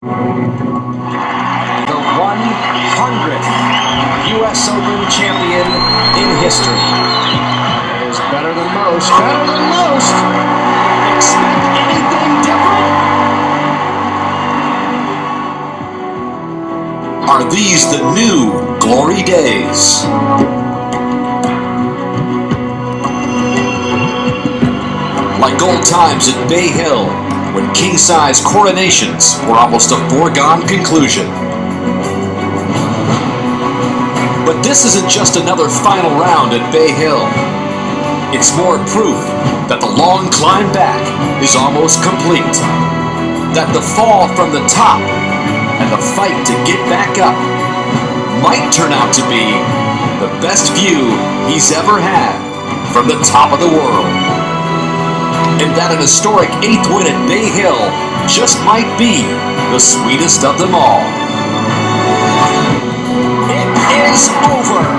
The 100th U.S. Open champion in history. It is better than most. Better than most. Expect anything different? Are these the new glory days? Like old times at Bay Hill, when king-size coronations were almost a foregone conclusion. But this isn't just another final round at Bay Hill. It's more proof that the long climb back is almost complete. That the fall from the top and the fight to get back up might turn out to be the best view he's ever had from the top of the world. And that an historic 8th win at Bay Hill just might be the sweetest of them all. It is over.